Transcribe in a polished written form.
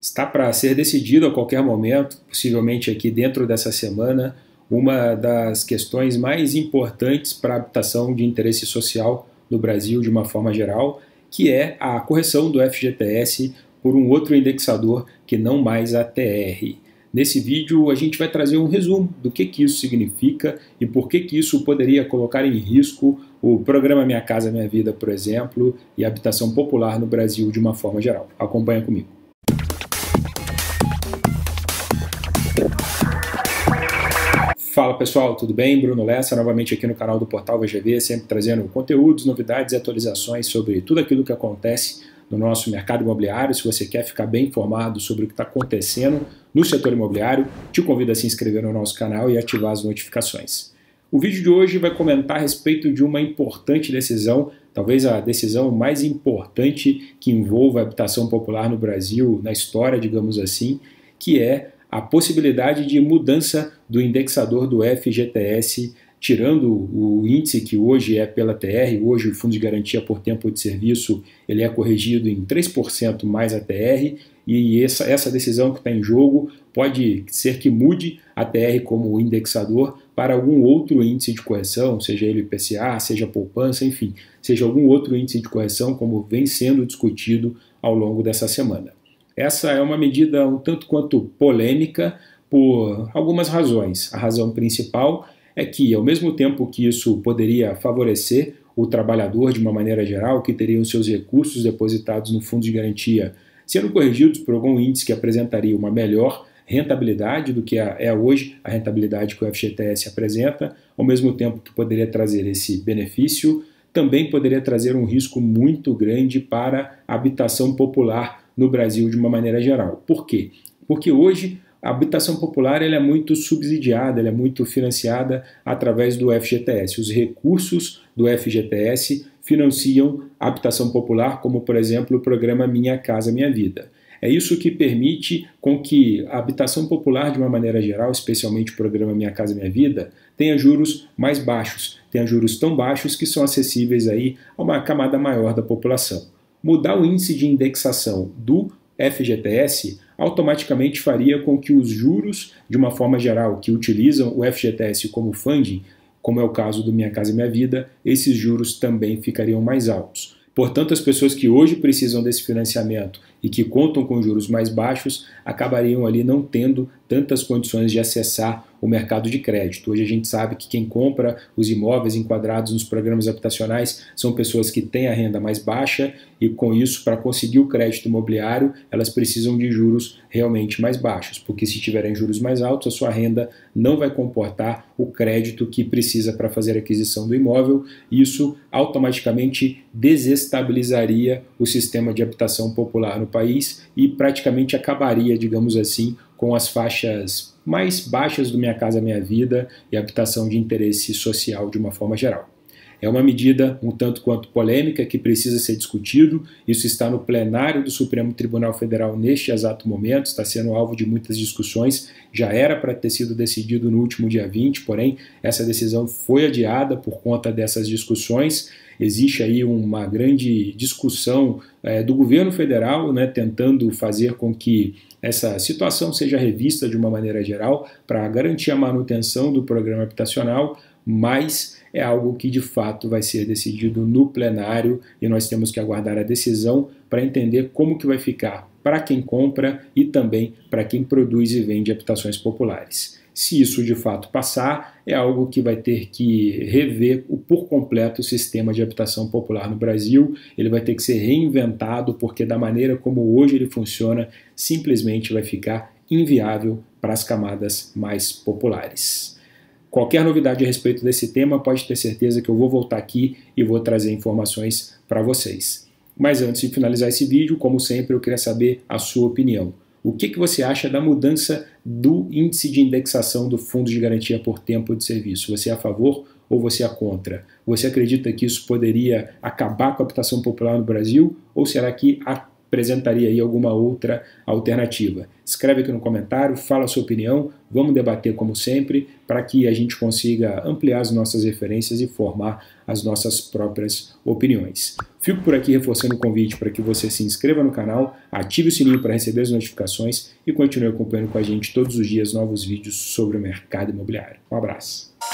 Está para ser decidido a qualquer momento, possivelmente aqui dentro dessa semana, uma das questões mais importantes para a habitação de interesse social no Brasil de uma forma geral, que é a correção do FGTS por um outro indexador que não mais a TR. Nesse vídeo a gente vai trazer um resumo do que isso significa e por que isso poderia colocar em risco o programa Minha Casa Minha Vida, por exemplo, e a habitação popular no Brasil de uma forma geral. Acompanha comigo. Fala pessoal, tudo bem? Bruno Lessa, novamente aqui no canal do Portal VGV, sempre trazendo conteúdos, novidades e atualizações sobre tudo aquilo que acontece no nosso mercado imobiliário. Se você quer ficar bem informado sobre o que está acontecendo no setor imobiliário, te convido a se inscrever no nosso canal e ativar as notificações. O vídeo de hoje vai comentar a respeito de uma importante decisão, talvez a decisão mais importante que envolva a habitação popular no Brasil, na história, digamos assim, que é a possibilidade de mudança do indexador do FGTS, tirando o índice que hoje é pela TR, hoje o Fundo de Garantia por Tempo de Serviço ele é corrigido em 3% mais a TR, e essa decisão que está em jogo pode ser que mude a TR como indexador para algum outro índice de correção, seja ele IPCA, seja poupança, enfim, seja algum outro índice de correção, como vem sendo discutido ao longo dessa semana. Essa é uma medida um tanto quanto polêmica por algumas razões. A razão principal é que, ao mesmo tempo que isso poderia favorecer o trabalhador de uma maneira geral, que teria os seus recursos depositados no fundo de garantia sendo corrigidos por algum índice que apresentaria uma melhor rentabilidade do que é hoje a rentabilidade que o FGTS apresenta, ao mesmo tempo que poderia trazer esse benefício, também poderia trazer um risco muito grande para a habitação popular no Brasil de uma maneira geral. Por quê? Porque hoje a habitação popular ela é muito subsidiada, ela é muito financiada através do FGTS. Os recursos do FGTS financiam a habitação popular, como por exemplo o programa Minha Casa Minha Vida. É isso que permite com que a habitação popular, de uma maneira geral, especialmente o programa Minha Casa Minha Vida, tenha juros mais baixos, tenha juros tão baixos que são acessíveis aí a uma camada maior da população. Mudar o índice de indexação do FGTS automaticamente faria com que os juros, de uma forma geral, que utilizam o FGTS como funding, como é o caso do Minha Casa Minha Vida, esses juros também ficariam mais altos. Portanto, as pessoas que hoje precisam desse financiamento e que contam com juros mais baixos acabariam ali não tendo tantas condições de acessar o mercado de crédito. Hoje a gente sabe que quem compra os imóveis enquadrados nos programas habitacionais são pessoas que têm a renda mais baixa e com isso, para conseguir o crédito imobiliário, elas precisam de juros realmente mais baixos, porque se tiverem juros mais altos, a sua renda não vai comportar o crédito que precisa para fazer a aquisição do imóvel, e isso automaticamente desestabilizaria o sistema de habitação popular no país e praticamente acabaria, digamos assim, com as faixas mais baixas do Minha Casa Minha Vida e habitação de interesse social de uma forma geral. É uma medida um tanto quanto polêmica que precisa ser discutido. Isso está no plenário do Supremo Tribunal Federal neste exato momento, está sendo alvo de muitas discussões, já era para ter sido decidido no último dia 20, porém essa decisão foi adiada por conta dessas discussões. Existe aí uma grande discussão do governo federal, né, tentando fazer com que essa situação seja revista de uma maneira geral para garantir a manutenção do programa habitacional, mas é algo que de fato vai ser decidido no plenário e nós temos que aguardar a decisão para entender como que vai ficar para quem compra e também para quem produz e vende habitações populares. Se isso de fato passar, é algo que vai ter que rever por completo o sistema de habitação popular no Brasil. Ele vai ter que ser reinventado, porque da maneira como hoje ele funciona, simplesmente vai ficar inviável para as camadas mais populares. Qualquer novidade a respeito desse tema, pode ter certeza que eu vou voltar aqui e vou trazer informações para vocês. Mas antes de finalizar esse vídeo, como sempre, eu queria saber a sua opinião. O que você acha da mudança do índice de indexação do Fundo de Garantia por Tempo de Serviço? Você é a favor ou você é contra? Você acredita que isso poderia acabar com a habitação popular no Brasil? Ou será que apresentaria aí alguma outra alternativa. Escreve aqui no comentário, fala a sua opinião, vamos debater como sempre, para que a gente consiga ampliar as nossas referências e formar as nossas próprias opiniões. Fico por aqui reforçando o convite para que você se inscreva no canal, ative o sininho para receber as notificações e continue acompanhando com a gente todos os dias novos vídeos sobre o mercado imobiliário. Um abraço!